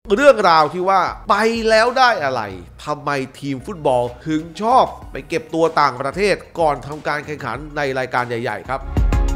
เรื่องราวที่ว่าไปแล้วได้อะไรทำไมทีมฟุตบอลถึงชอบไปเก็บตัวต่างประเทศก่อนทำการแข่งขันในรายการใหญ่ๆครับ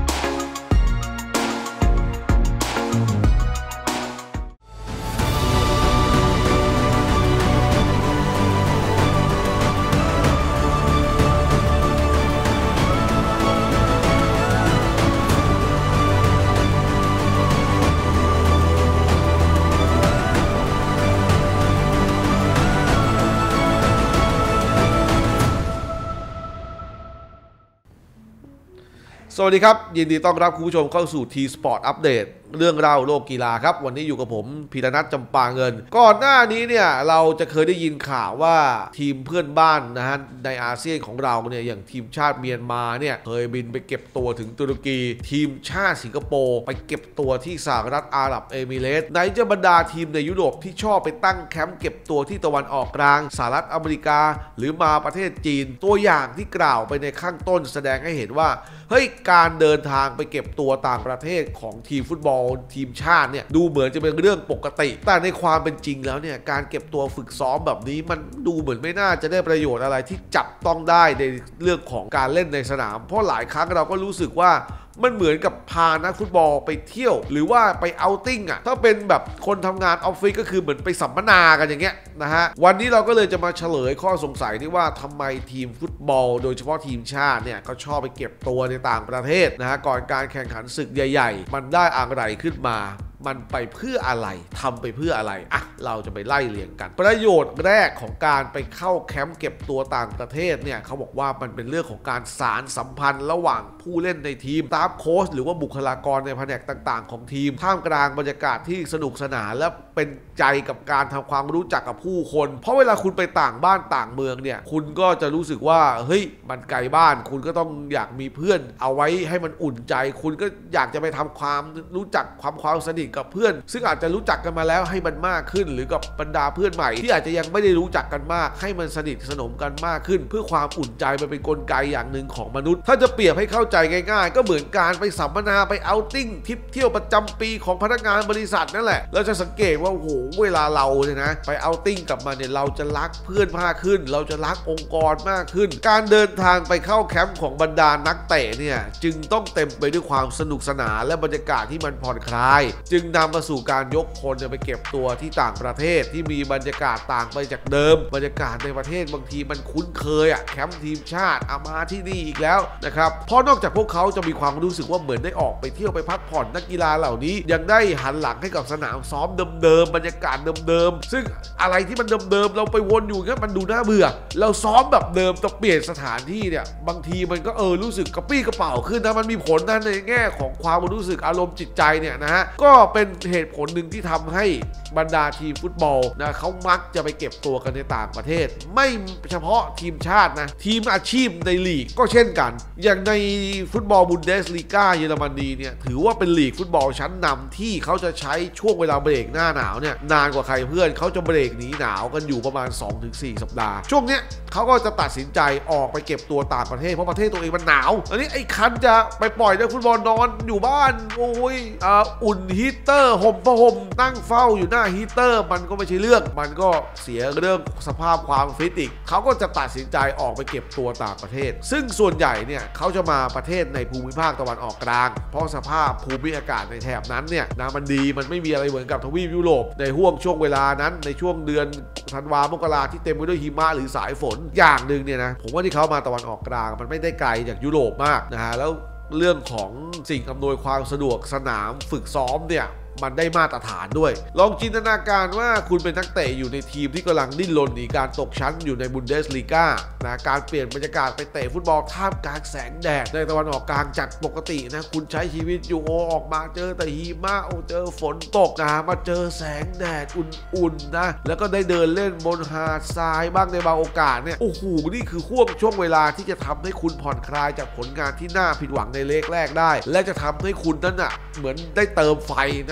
สวัสดีครับยินดีต้อนรับคุณผู้ชมเข้าสู่ T-Sport Update เรื่องราวโลกกีฬาครับวันนี้อยู่กับผมพีรนัท จำปาเงินก่อนหน้านี้เนี่ยเราจะเคยได้ยินข่าวว่าทีมเพื่อนบ้านนะฮะในอาเซียนของเราเนี่ยอย่างทีมชาติเมียนมาเนี่ยเคยบินไปเก็บตัวถึงตุรกีทีมชาติสิงคโปร์ไปเก็บตัวที่สหรัฐอาหรับเอมิเรตส์ไหนจะบรรดาทีมในยุโรปที่ชอบไปตั้งแคมป์เก็บตัวที่ตะวันออกกลางสหรัฐอเมริกาหรือมาประเทศจีนตัวอย่างที่กล่าวไปในข้างต้นแสดงให้เห็นว่าเฮ้ยการเดินทางไปเก็บตัวต่างประเทศของทีมฟุตบอลทีมชาติเนี่ยดูเหมือนจะเป็นเรื่องปกติแต่ในความเป็นจริงแล้วเนี่ยการเก็บตัวฝึกซ้อมแบบนี้มันดูเหมือนไม่น่าจะได้ประโยชน์อะไรที่จับต้องได้ในเรื่องของการเล่นในสนามเพราะหลายครั้งเราก็รู้สึกว่ามันเหมือนกับพานักฟุตบอลไปเที่ยวหรือว่าไปเอาติ้งอ่ะถ้าเป็นแบบคนทำงานออฟฟิศก็คือเหมือนไปสัมมนากันอย่างเงี้ยนะฮะวันนี้เราก็เลยจะมาเฉลยข้อสงสัยที่ว่าทำไมทีมฟุตบอลโดยเฉพาะทีมชาติเนี่ยเขาชอบไปเก็บตัวในต่างประเทศนะฮะก่อนการแข่งขันศึกใหญ่ๆมันได้อะไรขึ้นมามันไปเพื่ออะไรทำไปเพื่ออะไรอ่ะเราจะไปไล่เรียงกันประโยชน์แรกของการไปเข้าแคมป์เก็บตัวต่างประเทศเนี่ยเขาบอกว่ามันเป็นเรื่องของการสานสัมพันธ์ระหว่างผู้เล่นในทีมสตาฟโค้ชหรือว่าบุคลากรในแผนกต่างๆของทีมท่ามกลางบรรยากาศที่สนุกสนานและเป็นใจกับการทำความรู้จักกับผู้คนเพราะเวลาคุณไปต่างบ้านต่างเมืองเนี่ยคุณก็จะรู้สึกว่าเฮ้ยมันไกลบ้านคุณก็ต้องอยากมีเพื่อนเอาไว้ให้มันอุ่นใจคุณก็อยากจะไปทำความรู้จักความสนิทกับเพื่อนซึ่งอาจจะรู้จักกันมาแล้วให้มันมากขึ้นหรือกับบรรดาเพื่อนใหม่ที่อาจจะยังไม่ได้รู้จักกันมากให้มันสนิทสนมกันมากขึ้นเพื่อความอุ่นใจมันเป็นกลไกอย่างหนึ่งของมนุษย์ถ้าจะเปรียบให้เข้าใจง่ายๆก็เหมือนการไปสัมมนาไปเอาติ้งทริปเที่ยวประจำปีของพนักงานบริษัทนั่นแหละเราจะสังเกตว่าโอ้โหเวลาเราเนี่ยนะไปเอาติ้งกลับมาเนี่ยเราจะรักเพื่อนมากขึ้นเราจะรักองค์กรมากขึ้นการเดินทางไปเข้าแคมป์ของบรรดานักเตะเนี่ยจึงต้องเต็มไปด้วยความสนุกสนานและบรรยากาศที่มันผ่อนคลายจึงนำมาสู่การยกคนไปเก็บตัวที่ต่างประเทศที่มีบรรยากาศต่างไปจากเดิมบรรยากาศในประเทศบางทีมันคุ้นเคยอะแคมป์ทีมชาติมาที่นี่อีกแล้วนะครับเพราะนอกจากพวกเขาจะมีความรู้สึกว่าเหมือนได้ออกไปเที่ยวไปพักผ่อนนักกีฬาเหล่านี้ยังได้หันหลังให้กับสนามซ้อมเดิมๆบรรยากาศเดิมๆซึ่งอะไรที่มันเดิมๆเราไปวนอยู่งั้นมันดูน่าเบื่อเราซ้อมแบบเดิมแต่เปลี่ยนสถานที่เนี่ยบางทีมันก็รู้สึกกระปี้กระเป๋าขึ้นนะมันมีผลนะในแง่ของความรู้สึกอารมณ์จิตใจเนี่ยนะฮะก็เป็นเหตุผลหนึ่งที่ทำให้บรรดาทีมฟุตบอลนะเขามักจะไปเก็บตัวกันในต่างประเทศไม่เฉพาะทีมชาตินะทีมอาชีพในลีกก็เช่นกันอย่างในฟุตบอลบุนเดสลีกาเยอรมนีเนี่ยถือว่าเป็นลีกฟุตบอลชั้นนำที่เขาจะใช้ช่วงเวลาเบรกหน้าหนาวเนี่ยนานกว่าใครเพื่อนเขาจะเบรกหนีหนาวกันอยู่ประมาณ 2-4 สัปดาห์ช่วงเนี้ยเขาก็จะตัดสินใจออกไปเก็บตัวต่างประเทศเพราะประเทศตัวเองมันหนาวอันนี้ไอ้คันจะไปปล่อยนักฟุตบอลนอนอยู่บ้านโอ้ยอุ่นฮีตเตอร์ห่มผ้าห่มนั่งเฝ้าอยู่หน้าฮีตเตอร์มันก็ไม่ใช่เรื่องมันก็เสียเรื่องสภาพความฟิตอีกเขาก็จะตัดสินใจออกไปเก็บตัวต่างประเทศซึ่งส่วนใหญ่เนี่ยเขาจะมาประเทศในภูมิภาคตะวันออกกลางเพราะสภาพภูมิอากาศในแถบนั้นเนี่ยนะมันดีมันไม่มีอะไรเหมือนกับทวีปยุโรปในห่วงช่วงเวลานั้นในช่วงเดือนธันวาคมมกราที่เต็มไปด้วยหิมะหรือสายฝนอย่างหนึ่งเนี่ยนะผมว่าที่เขามาตะวันออกกลางมันไม่ได้ไกลจากยุโรปมากนะฮะแล้วเรื่องของสิ่งอำนวยความสะดวกสนามฝึกซ้อมเนี่ยมันได้มาตรฐานด้วยลองจินตนาการว่าคุณเป็นนักเตะอยู่ในทีมที่กำลังดิ้นรนหนีการตกชั้นอยู่ในบุนเดสลีกานะการเปลี่ยนบรรยากาศไปเตะฟุตบอลท่ามกลางแสงแดดในตะวันออกกลางจัดปกตินะคุณใช้ชีวิตอยู่ออกมาเจอแต่หิมะเจอฝนตกนะมาเจอแสงแดดอุ่นๆนะแล้วก็ได้เดินเล่นบนหาดทรายบ้างในบางโอกาสเนี่ยโอ้โหนี่คือช่วงเวลาที่จะทำให้คุณผ่อนคลายจากผลงานที่น่าผิดหวังในเลกแรกได้และจะทำให้คุณนั้นเหมือนได้เติมไฟนะ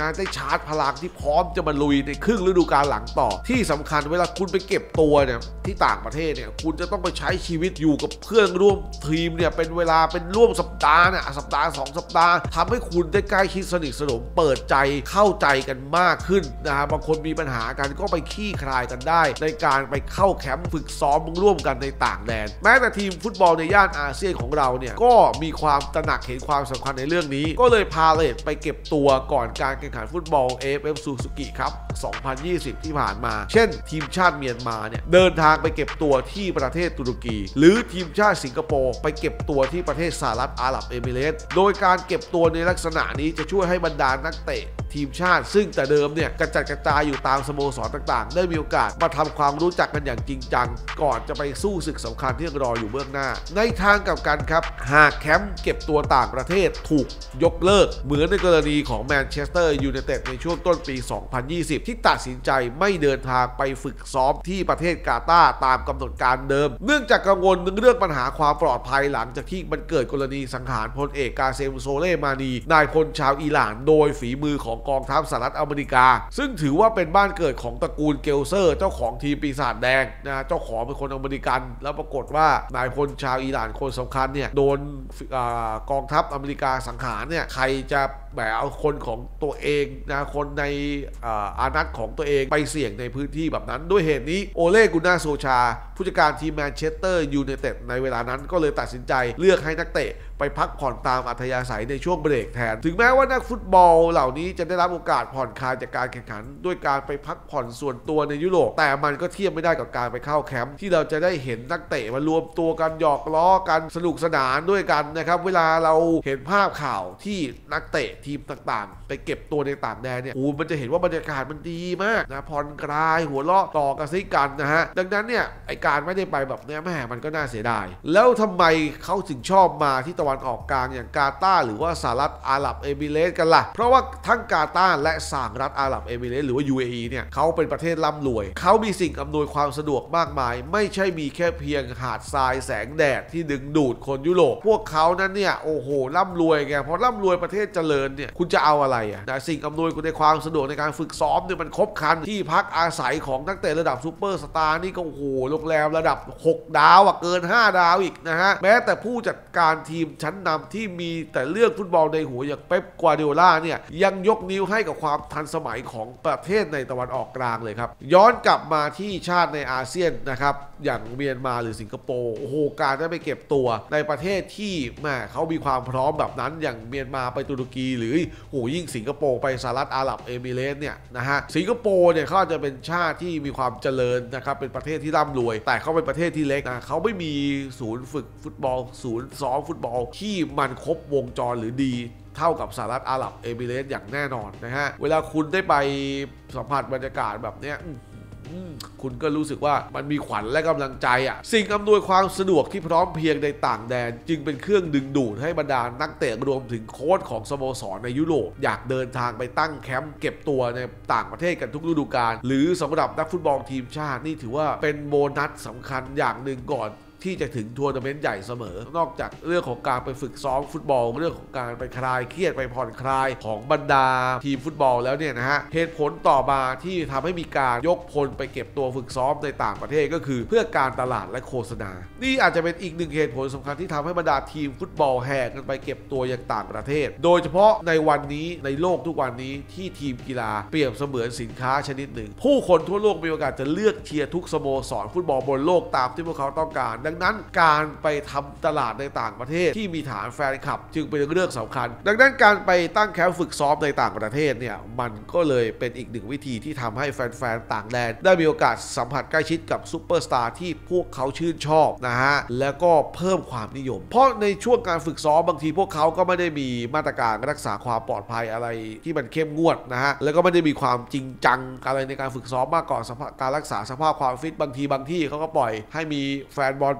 ได้ชาร์จพลังที่พร้อมจะมาลุยในครึ่งฤดูกาลหลังต่อที่สำคัญเวลาคุณไปเก็บตัวเนี่ยที่ต่างประเทศเนี่ยคุณจะต้องไปใช้ชีวิตอยู่กับเพื่อนร่วมทีมเนี่ยเป็นเวลาเป็นร่วมสัปดาห์เนี่ยสัปดาห์2 สัปดาห์ทำให้คุณได้ใกล้ชิดสนิทสนมเปิดใจเข้าใจกันมากขึ้นนะฮะบางคนมีปัญหากันก็ไปขี้คลายกันได้ในการไปเข้าแคมป์ฝึกซ้อมร่วมกันในต่างแดนแม้แต่ทีมฟุตบอลในย่านอาเซียนของเราเนี่ยก็มีความตระหนักเห็นความสำคัญในเรื่องนี้ก็เลยพาเลทไปเก็บตัวก่อนการแข่งขันฟุตบอล AFF ซูซูกิครับ2020 ที่ผ่านมาเช่นทีมชาติเมียนมาเนี่ยเดินทางไปเก็บตัวที่ประเทศตุรกีหรือทีมชาติสิงคโปร์ไปเก็บตัวที่ประเทศสหรัฐอาหรับเอมิเรตส์โดยการเก็บตัวในลักษณะนี้จะช่วยให้บรรดานักเตะทีมชาติซึ่งแต่เดิมเนี่ยกระจัดกระจายอยู่ตามสโมสรต่างๆได้มีโอกาสมาทำความรู้จักกันอย่างจริงจังก่อนจะไปสู้ศึกสำคัญที่รออยู่เบื้องหน้าในทางกลับกันครับหากแคมป์เก็บตัวต่างประเทศถูกยกเลิกเหมือนในกรณีของแมนเชสเตอร์ยูไนเต็ดในช่วงต้นปี 2020 ที่ตัดสินใจไม่เดินทางไปฝึกซ้อมที่ประเทศกาตาร์ตามกำหนดการเดิมเนื่องจากกังวลเรื่องปัญหาความปลอดภัยหลังจากที่มันเกิดกรณีสังหารพลเอกกาเซมโซเลมานีนายพลชาวอิหร่านโดยฝีมือของกองทัพสหรัฐอเมริกาซึ่งถือว่าเป็นบ้านเกิดของตระกูลเกลเซอร์เจ้าของทีมปีศาจแดงนะเจ้าของเป็นคนอเมริกันแล้วปรากฏว่านายพลชาวอิหร่านคนสำคัญเนี่ยโดนกองทัพอเมริกาสังหารเนี่ยใครจะแบบเอาคนของตัวเองนะคนในอานัตของตัวเองไปเสี่ยงในพื้นที่แบบนั้นด้วยเหตุนี้โอเล่กุน่าโซชาผู้จัดการทีมแมนเชสเตอร์ยูไนเต็ดในเวลานั้นก็เลยตัดสินใจเลือกให้นักเตะไปพักผ่อนตามอัธยาศัยในช่วงเบรกแทนถึงแม้ว่านักฟุตบอลเหล่านี้จะได้รับโอกาสผ่อนคลายจากการแข่งขันด้วยการไปพักผ่อนส่วนตัวในยุโรปแต่มันก็เทียบไม่ได้กับการไปเข้าแคมป์ที่เราจะได้เห็นนักเตะมารวมตัวกันหยอกล้อกันสนุกสนานด้วยกันนะครับเวลาเราเห็นภาพข่าวที่นักเตะทีมต่างๆไปเก็บตัวในต่างแดนเนี่ยมันจะเห็นว่าบรรยากาศมันดีมากนะผ่อนคลายหัวเราะต่อกระซิกันนะฮะดังนั้นเนี่ยไอการไม่ได้ไปแบบนี้แม่มันก็น่าเสียดายแล้วทำไมเขาถึงชอบมาที่ตะวันออกกลางอย่างกาตาร์หรือว่าสหรัฐอาหรับเอมิเรตส์กันล่ะเพราะว่าทั้งกาตาร์และสหรัฐอาหรับเอมิเรตส์หรือว่า UAE เนี่ยเขาเป็นประเทศร่ำรวยเขามีสิ่งอำนวยความสะดวกมากมายไม่ใช่มีแค่เพียงหาดทรายแสงแดดที่ดึงดูดคนยุโรปพวกเขานั้นเนี่ยโอ้โหร่ำรวยไงพอร่ำรวยประเทศเจริญเนี่ยคุณจะเอาอะไรนะสิ่งอำนวยในความสะดวกในการฝึกซ้อมเนี่ยมันครบครันที่พักอาศัยของนักเตะระดับซูเปอร์สตาร์นี่ก็โอ้โหโรงแรมระดับ6 ดาวเกิน5 ดาวอีกนะฮะแม้แต่ผู้จัดการทีมชั้นนำที่มีแต่เรื่องฟุตบอลในหัวอย่างเป๊ปกัวร์ดิโอลาเนี่ยยังยกนิ้วให้กับความทันสมัยของประเทศในตะวันออกกลางเลยครับย้อนกลับมาที่ชาติในอาเซียนนะครับอย่างเมียนมาหรือสิงคโปร์โอ้โหการได้ไปเก็บตัวในประเทศที่แม่เขามีความพร้อมแบบนั้นอย่างเมียนมาไปตุรกีหรือโหยิ่งสิงคโปร์ไปสหรัฐอาหรับเอมิเรตส์เนี่ยนะฮะสิงคโปร์เนี่ยเขาจะเป็นชาติที่มีความเจริญนะครับเป็นประเทศที่ร่ำรวยแต่เขาเป็นประเทศที่เล็กนะเขาไม่มีศูนย์ฝึกฟุตบอลศูนย์ซ้อมฟุตบอลที่มันครบวงจรหรือดีเท่ากับสหรัฐอาหรับเอมิเรตส์อย่างแน่นอนนะฮะเวลาคุณได้ไปสัมผัสบรรยากาศแบบเนี้ยคุณก็รู้สึกว่ามันมีขวัญและกำลังใจสิ่งอำนวยความสะดวกที่พร้อมเพรียงในต่างแดนจึงเป็นเครื่องดึงดูดให้บรรดานักเตะรวมถึงโค้ชของสโมสรในยุโรปอยากเดินทางไปตั้งแคมป์เก็บตัวในต่างประเทศกันทุกฤดูกาลหรือสำหรับนักฟุตบอลทีมชาตินี่ถือว่าเป็นโบนัสสำคัญอย่างหนึ่งก่อนที่จะถึงทัวร์นาเมนต์ใหญ่เสมอนอกจากเรื่องของการไปฝึกซ้อมฟุตบอลเรื่องของการไปคลายเครียดไปผ่อนคลายของบรรดาทีมฟุตบอลแล้วเนี่ยนะฮะเหตุผลต่อมาที่ทำให้มีการยกพลไปเก็บตัวฝึกซ้อมในต่างประเทศก็คือเพื่อการตลาดและโฆษณานี่อาจจะเป็นอีกหนึ่งเหตุผลสำคัญที่ทำให้บรรดาทีมฟุตบอลแห่กันไปเก็บตัวยังต่างประเทศโดยเฉพาะในวันนี้ในโลกทุกวันนี้ที่ทีมกีฬาเปรียบเสมือนสินค้าชนิดหนึ่งผู้คนทั่วโลกมีโอกาสจะเลือกเชียร์ทุกสโมสรฟุตบอลบนโลกตามที่พวกเขาต้องการดังนั้นการไปทำตลาดในต่างประเทศที่มีฐานแฟนคลับจึงเป็นเรื่องสำคัญดังนั้นการไปตั้งแคมป์ฝึกซ้อมในต่างประเทศเนี่ยมันก็เลยเป็นอีกหนึ่งวิธีที่ทำให้แฟนๆต่างแดนได้มีโอกาสสัมผัสใกล้ชิดกับซุปเปอร์สตาร์ที่พวกเขาชื่นชอบนะฮะแล้วก็เพิ่มความนิยมเพราะในช่วงการฝึกซ้อมบางทีพวกเขาก็ไม่ได้มีมาตรการรักษาความปลอดภัยอะไรที่มันเข้มงวดนะฮะแล้วก็ไม่ได้มีความจริงจังอะไรในการฝึกซ้อมมากกว่าการรักษาสภาพความฟิตบางที่เขาก็ปล่อยให้มีแฟนบอล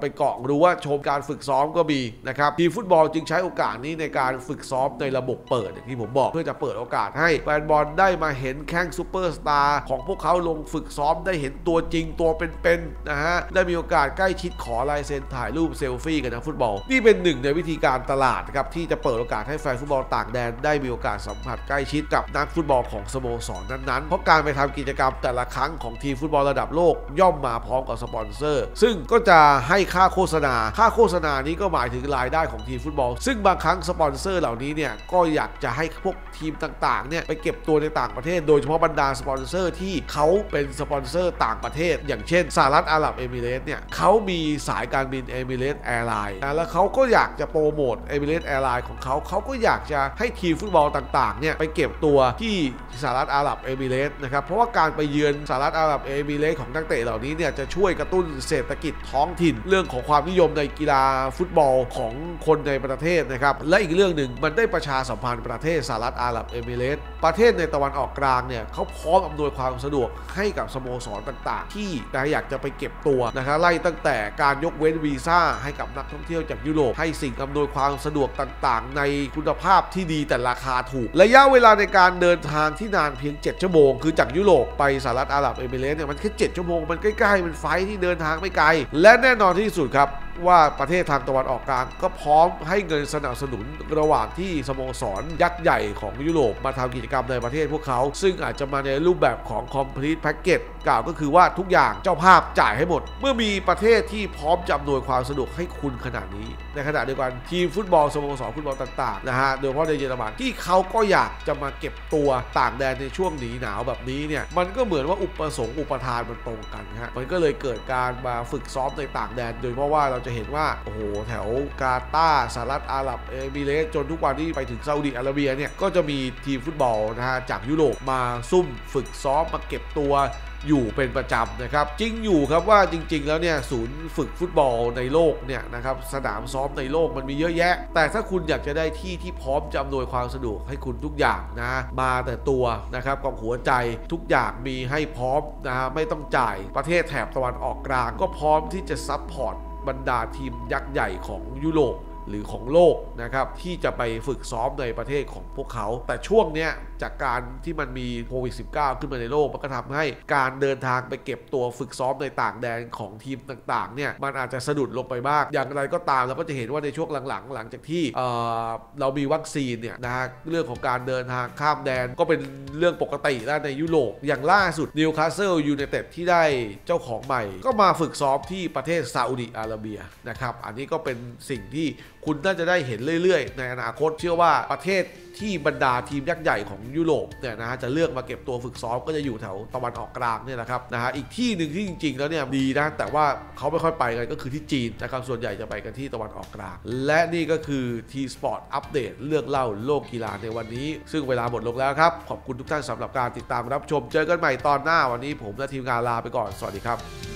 ไปเกาะรู้ว่าชมการฝึกซ้อมก็มีนะครับทีมฟุตบอลจึงใช้โอกาสนี้ในการฝึกซ้อมในระบบเปิดอย่างที่ผมบอกเพื่อจะเปิดโอกาสให้แฟนบอลได้มาเห็นแข้งซูเปอร์สตาร์ของพวกเขาลงฝึกซ้อมได้เห็นตัวจริงตัวเป็นๆนะฮะได้มีโอกาสใกล้ชิดขอลายเซ็นถ่ายรูปเซลฟี่กันนะฟุตบอลนี่เป็นหนึ่งในวิธีการตลาดครับที่จะเปิดโอกาสให้แฟนฟุตบอลต่างแดนได้มีโอกาสสัมผัสใกล้ชิดกับนักฟุตบอลของสโมสรนั้นๆเพราะการไปทำกิจกรรมแต่ละครั้งของทีมฟุตบอลระดับโลกย่อมมาพร้อมกับสปอนเซอร์ซึ่งก็จะให้ค่าโฆษณานี้ก็หมายถึงรายได้ของทีมฟุตบอลซึ่งบางครั้งสปอนเซอร์เหล่านี้เนี่ยก็อยากจะให้พวกทีมต่างๆเนี่ยไปเก็บตัวในต่างประเทศโดยเฉพาะบรรดาสปอนเซอร์ที่เขาเป็นสปอนเซอร์ต่างประเทศอย่างเช่นสหรัฐอาหรับเอมิเรตส์เนี่ยเขามีสายการบินเอมิเรตส์แอร์ไลน์แล้วเขาก็อยากจะโปรโมทเอมิเรตส์แอร์ไลน์ของเขาก็อยากจะให้ทีมฟุตบอลต่างๆเนี่ยไปเก็บตัวที่สหรัฐอาหรับเอมิเรตส์นะครับเพราะว่าการไปเยือนสหรัฐอาหรับเอมิเรตส์ของนักเตะเหล่านี้เนี่ยจะช่วยกระตุ้นเศรษฐกิจท้องถิ่นเรื่องของความนิยมในกีฬาฟุตบอลของคนในประเทศนะครับและอีกเรื่องหนึ่งมันได้ประชาสัมพันธ์ประเทศสหรัฐอาหรับเอมิเรตส์ประเทศในตะวันออกกลางเนี่ยเขาพร้อมอำนวยความสะดวกให้กับสโมสรต่างๆที่อยากจะไปเก็บตัวนะครับไล่ตั้งแต่การยกเว้นวีซ่าให้กับนักท่องเที่ยวจากยุโรปให้สิ่งอำนวยความสะดวกต่างๆในคุณภาพที่ดีแต่ราคาถูกระยะเวลาในการเดินทางที่นานเพียง7ชั่วโมงคือจากยุโรปไปสหรัฐอาหรับเอมิเรตส์เนี่ยมันแค่7ชั่วโมงมันใกล้ๆมันไฟที่เดินทางไม่ไกลและแน่นอนที่สุดครับว่าประเทศทางตะวันออกกลางก็พร้อมให้เงินสนับสนุนระหว่างที่สโมสรยักษ์ใหญ่ของยุโรปมาทำกิจกรรมในประเทศพวกเขาซึ่งอาจจะมาในรูปแบบของ complete package กล่าวก็คือว่าทุกอย่างเจ้าภาพจ่ายให้หมดเมื่อมีประเทศที่พร้อมจะอำนวยความสะดวกให้คุณขนาดนี้ในขณะเดียวกันทีมฟุตบอลสโมสรฟุตบอลต่างๆนะฮะโดยเฉพาะในเยอรมันที่เขาก็อยากจะมาเก็บตัวต่างแดนในช่วงหนาวแบบนี้เนี่ยมันก็เหมือนว่าอุปสงค์อุปทานมันตรงกันฮะมันก็เลยเกิดการมาฝึกซ้อมในต่างแดนโดยเพราะว่าเราจะเห็นว่าโอ้โหแถวกาตาร์สหรัฐอาหรับเอมิเรตส์จนทุกวันที่ไปถึงซาอุดิอาระเบียเนี่ยก็จะมีทีมฟุตบอลนะฮะจากยุโรปมาซุ่มฝึกซ้อมมาเก็บตัวอยู่เป็นประจำนะครับจริงอยู่ครับว่าจริงๆแล้วเนี่ยศูนย์ฝึกฟุตบอลในโลกเนี่ยนะครับสนามซ้อมในโลกมันมีเยอะแยะแต่ถ้าคุณอยากจะได้ที่พร้อมจะอำนวยความสะดวกให้คุณทุกอย่างนะมาแต่ตัวนะครับกับหัวใจทุกอย่างมีให้พร้อมนะไม่ต้องจ่ายประเทศแถบตะวันออกกลางก็พร้อมที่จะซัพพอร์ตบรรดาทีมยักษ์ใหญ่ของยุโรปหรือของโลกนะครับที่จะไปฝึกซ้อมในประเทศของพวกเขาแต่ช่วงเนี้ยจากการที่มันมีโควิด -19 ขึ้นมาในโลกมันก็ทำให้การเดินทางไปเก็บตัวฝึกซ้อมในต่างแดนของทีมต่างๆเนี่ยมันอาจจะสะดุดลงไปบ้างอย่างไรก็ตามเราก็จะเห็นว่าในช่วงหลังจากที่เรามีวัคซีนเนี่ยนะเรื่องของการเดินทางข้ามแดนก็เป็นเรื่องปกติแล้วในยุโรปอย่างล่าสุดนิวคาสเซิลยูไนเต็ดที่ได้เจ้าของใหม่ก็มาฝึกซ้อมที่ประเทศซาอุดิอาระเบียนะครับอันนี้ก็เป็นสิ่งที่คุณน่าจะได้เห็นเรื่อยๆในอนาคตเชื่อว่าประเทศที่บรรดาทีมยักษ์ใหญ่ของยุโรปเนี่ยนะฮะจะเลือกมาเก็บตัวฝึกซ้อมก็จะอยู่แถวตะวันออกกลางเนี่ยนะครับนะฮะอีกที่หนึ่งที่จริงๆแล้วเนี่ยดีนะแต่ว่าเขาไม่ค่อยไปกันก็คือที่จีนนะครับส่วนใหญ่จะไปกันที่ตะวันออกกลางและนี่ก็คือ T-Sport อัปเดตเรื่องเล่าโลกกีฬาในวันนี้ซึ่งเวลาหมดลงแล้วครับขอบคุณทุกท่านสำหรับการติดตามรับชมเจอกันใหม่ตอนหน้าวันนี้ผมและทีมงานลาไปก่อนสวัสดีครับ